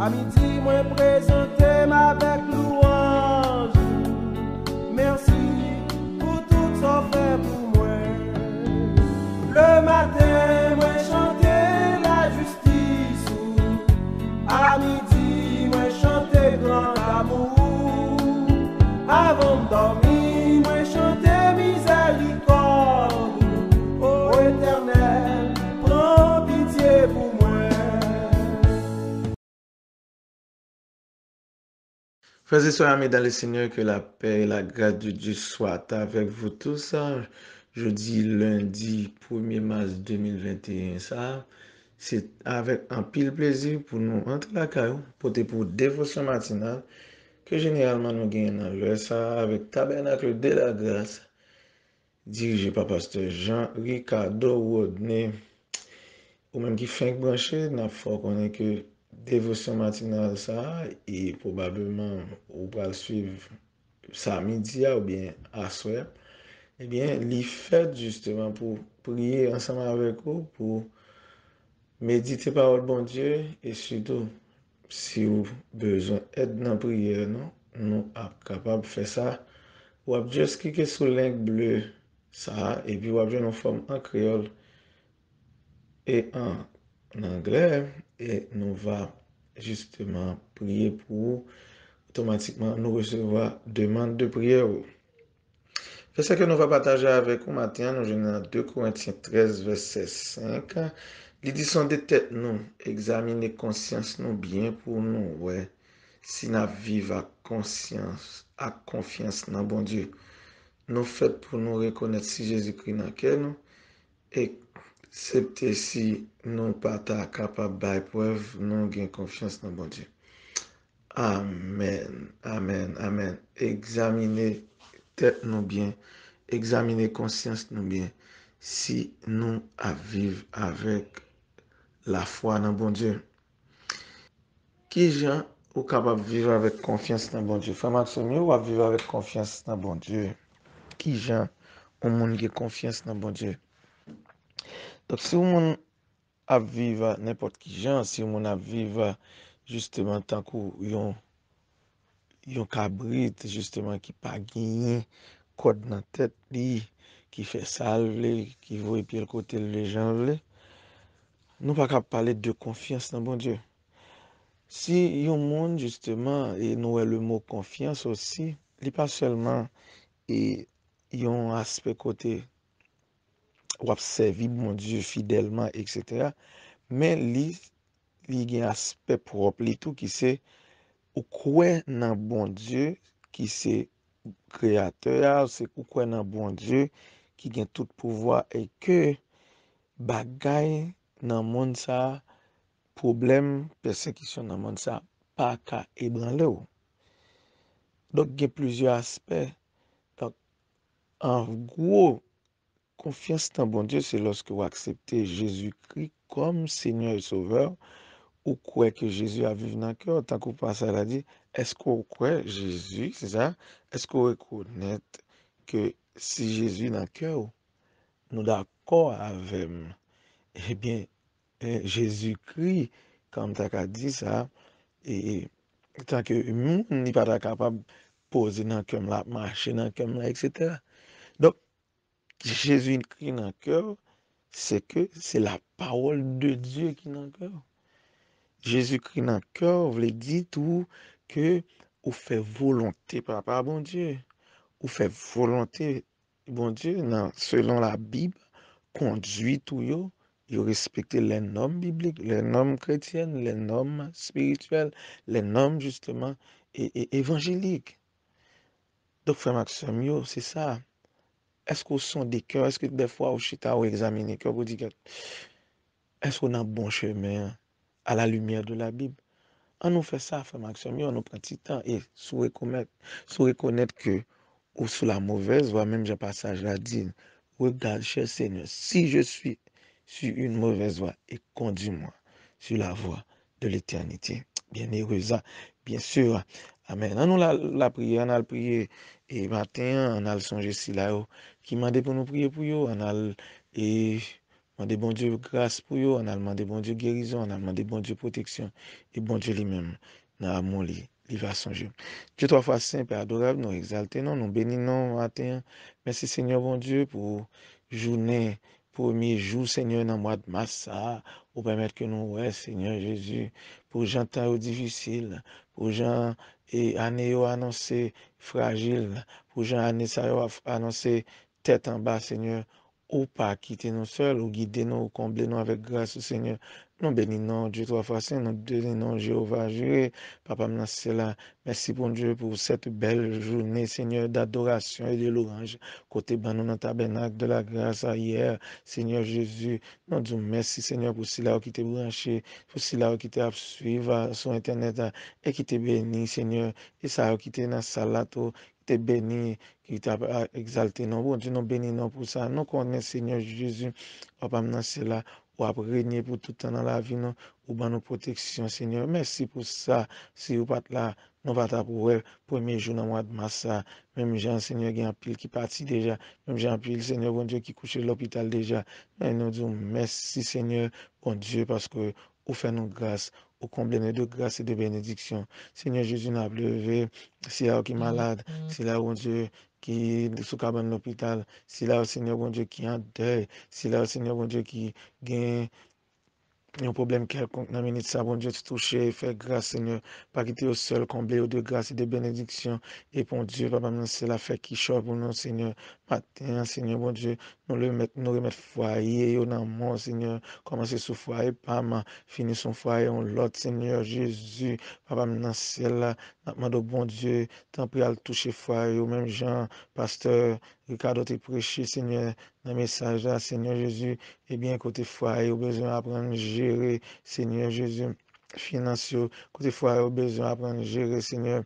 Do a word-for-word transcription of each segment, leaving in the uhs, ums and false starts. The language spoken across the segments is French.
À midi, moi présenter avec louange. Merci pour tout ça fait pour moi. Le matin, moi chanter la justice. À midi, moi chanter grand amour. Avant de dormir, moi chanter miséricorde. Ô Éternel, prends pitié pour moi. Frères et sœurs, amis dans le Seigneur, que la paix et la grâce de Dieu soient avec vous tous. Jeudi, lundi, premier mars deux mille vingt et un, ça, c'est avec un pile plaisir pour nous entrer la caillou, pour pour dévotion matinale, que généralement nous gagnons dans l'heure, ça, avec Tabernacle de la Grâce, dirigé par pasteur Jean-Ricardo Rodney, ou même qui fait brancher, n'a faut qu'on que dévotion matinale ça, et probablement, on va le suivre ça midi ou bien à soir. Eh bien, l'y fait justement pour prier ensemble avec vous, pour méditer parole bon Dieu, et surtout, si vous avez besoin d'aide dans la prière, non, nous sommes capables de faire ça. Vous avez juste cliquer sur le lien bleu, ça, et puis vous avez une forme en créole et en anglais, et nous va justement prier pour vous. Automatiquement, nous recevoir demande de prière. C'est ce que nous allons partager avec vous matin. Nous venons deux Corinthiens treize, verset cinq. L'édition de tête, nous, examiner conscience nous bien pour nous, ouais. Si nous vivons à conscience, à confiance dans bon Dieu, nous fait pour nous reconnaître si Jésus-Christ dans quel nous, et c'est si nous pas capables de preuve, nous avons confiance dans bon Dieu. Amen, amen, amen. Examiner tête nous bien, examiner conscience nous bien, si nous à vivre avec la foi dans bon Dieu. Qui gens ou capable de vivre avec confiance dans bon Dieu? Femme Maxime, ou à vivre avec confiance dans bon Dieu? Qui gens au monde qui confiance dans bon Dieu? Donc si on a vivre n'importe qui gens, si on a vivre justement tant qu'on yon yon cabrit justement qui pas gagné code dans tête li, qui fait salve, qui voit puis le côté les gens vle, nous pas capable parler de confiance dans bon Dieu. Si yon monde justement et nous le mot confiance aussi, il pas seulement et yon aspect côté ou observer bon Dieu fidèlement et cetera, mais li li gen aspect propre li tout qui c'est ou quoi dans bon Dieu qui c'est créateur, c'est ou quoi dans bon Dieu qui gagne tout pouvoir et que bagay dans monde ça, problème, persécution dans monde ça pas ka ébranler ou. Donc il y a plusieurs aspects. Donc en gros, confiance dans bon Dieu, c'est lorsque vous acceptez Jésus-Christ comme Seigneur et Sauveur, ou quoi que Jésus a vécu dans le cœur, tant qu'on passe à la dit, est-ce qu'on croit Jésus, c'est ça? Est-ce qu'on reconnaît que si Jésus dans le cœur, nous d'accord avec, eh bien, eh, Jésus-Christ, comme tu as dit ça, et tant que nous n'est pas capable de poser dans le cœur, là, marcher dans le cœur, là, et cetera. Donc, Jésus-Christ dans le cœur, c'est que c'est la parole de Dieu qui est dans le cœur. Jésus-Christ dans le cœur, veut dire tout que ou fait volonté papa bon Dieu, ou fait volonté bon Dieu non, selon la Bible, conduit tout yo, yo respecter les normes bibliques, les normes chrétiennes, les normes spirituelles, les normes justement et, et évangéliques. Donc frère Maxime, yo, c'est ça. Est-ce qu'on sont des cœurs, est-ce que des fois au chita ou examiner cœur, vous dit que est-ce qu'on a un bon chemin à la lumière de la Bible? On nous fait ça, frère Maxime, on nous prend petit temps et sous reconnaître, sous reconnaître que ou sous la mauvaise voie, même j'ai passage là dit, regarde, cher Seigneur, si je suis sur une mauvaise voie et conduis-moi sur la voie de l'éternité. Bien heureuse, bien sûr. Amen. On nous la, la prière, on a le prié et matin, on a le songe si là qui m'a dit pour nous prier pour eux, on a et demandé bon Dieu grâce pour eux, on a demandé bon Dieu guérison, on a demandé bon Dieu protection, et bon Dieu lui-même, dans l'amour, il va songer. Dieu trois fois saint et adorable, nous exaltons, nous bénissons matin. Merci Seigneur bon Dieu pour journée, premier jour, Seigneur, dans le mois de mars, pour permettre que nous, ouais, Seigneur Jésus, pour gens temps difficile, pour gens et année annoncé fragile, pour gens année ça annoncé tête en bas, Seigneur, ou pas quitter nous seuls, ou guider nous, ou combler nous avec grâce, Seigneur. Nous bénissons Dieu trois fois saint, nous bénissons Jéhovah Jireh, Papa c'est là. Merci pour Dieu pour cette belle journée, Seigneur, d'adoration et de louange. Côté ban nous dans le tabernacle de la grâce à hier, Seigneur Jésus, nous disons merci, Seigneur, pour cela qui t'est branché, pour cela qui t'est suivre sur Internet et qui t'est béni, Seigneur, et ça qui t'est dans la salle, qui t'est béni, qui t'a exalté. Non, bon Dieu, nous bénissons pour ça. Nous connaissons, Seigneur Jésus, Papa c'est là. Ou à régner pour tout le temps dans la vie, nous, ou dans nos protections, Seigneur. Merci pour ça. Si vous pas là, nous va pour le premier jour dans le mois de mars. Même Jean, Seigneur, il y a un pile qui parti déjà. Même Jean pile, Seigneur, bon Dieu, qui couche à l'hôpital déjà. Mais nous disons merci, Seigneur, bon Dieu, parce que vous faites nous grâce, vous comblez de grâce et de bénédiction. Seigneur Jésus, nous a levé. Si là qui est malade, si là, bon Dieu, qui est sous cabane l'hôpital, si là, Seigneur, bon Dieu, qui est en deuil, si là, Seigneur, bon Dieu, qui gagne un problème quelconque dans la minute, ça, bon Dieu, te toucher, faire grâce, Seigneur, pas quitter au seul, combler de grâce et de bénédiction. Et bon Dieu, Papa, c'est la fête qui chante pour nous, Seigneur. Matin, Seigneur, bon Dieu, nous le mettre, nous remettre foyer, dans mon Seigneur, commencer sous foyer, pas mal, finir son foyer, on l'autre, Seigneur Jésus, Papa, c'est là, nous bon Dieu, tant pis à le toucher foyer, ou même Jean, pasteur, Ricardo, te prêché, Seigneur, dans le message là, Seigneur Jésus, et bien, côté foyer, au besoin d'apprendre à gérer, Seigneur Jésus, financiers, côté foyer, au besoin d'apprendre à gérer, Seigneur,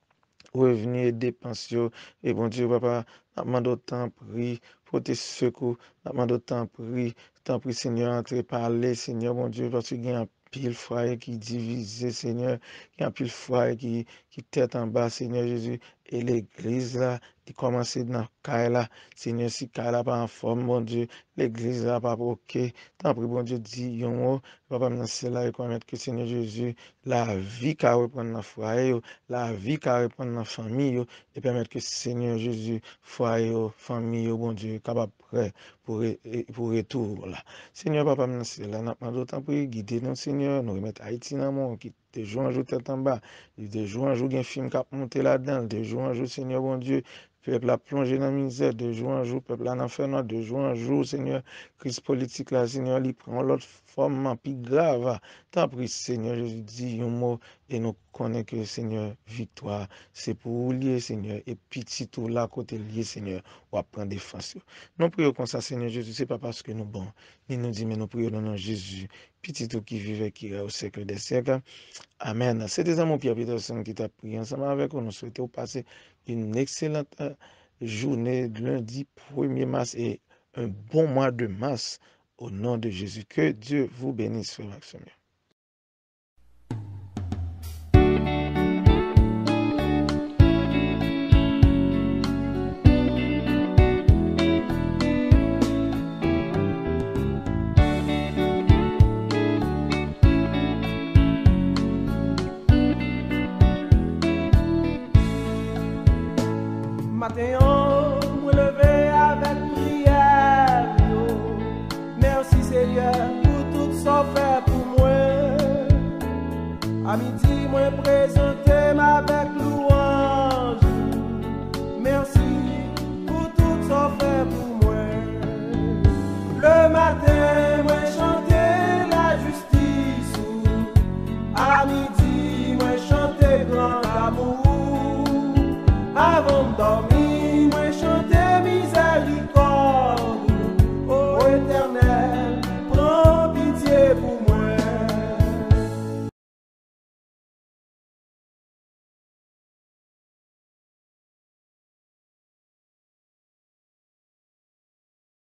revenus et dépenses, et bon Dieu, Papa, nous demandons autant prix, pour tes secours, nous demandons autant prix, tant prix, Seigneur, entrer parler, Seigneur, bon Dieu, parce qu'il y a un pile foyer qui divise, Seigneur, il y a un pile foyer qui, qui tête en bas, Seigneur Jésus, et l'église là, qui commence dans Kaila, Seigneur, si Kaila pas en forme, bon Dieu, l'église là pas ok, tant pis, bon Dieu, dit, yon mot, Papa, c'est là, et connaître que Seigneur Jésus, la vie qu'a reprendre dans le foyer, la vie qu'a reprendre dans la famille, et permettre que Seigneur Jésus, foyer, famille, bon Dieu, capable prêt pour, pour retour là. Seigneur, Papa, c'est là, n'a pas d'autant pour guider nous, Seigneur, nous remettre Haïti dans le monde, qui de jour en jour tête en bas, de jour en jour, il y a un film qui a monté là-dedans, de jour en jour, Seigneur, bon Dieu, peuple a plongé dans la misère, de jour en jour, peuple a dans l'enfer noir, de jour en jour, Seigneur, crise politique là, Seigneur, il prend l'autre forme plus grave. Tant pis, Seigneur, Jésus dit un mot, et nous connaissons que, Seigneur, victoire, c'est pour vous lier, Seigneur, et petit tout là, côté lié, Seigneur, ou à prendre défense. Nous prions comme ça, Seigneur Jésus, c'est pas parce que nous bon, ni nous dit, mais nous prions dans nom de Jésus, petit tout qui vivait, qui est au siècle des siècles. Amen. C'était mon Pierre Peterson qui t'a prié ensemble avec nous. Nous souhaitons passer une excellente journée de lundi premier mars et un bon mois de mars au nom de Jésus. Que Dieu vous bénisse, frère Maxime. Matin, on me lever avec prière. Yo. Merci Seigneur pour tout ça fait pour moi. À midi, moi présenter avec louange. Merci pour tout ça fait pour moi. Le matin,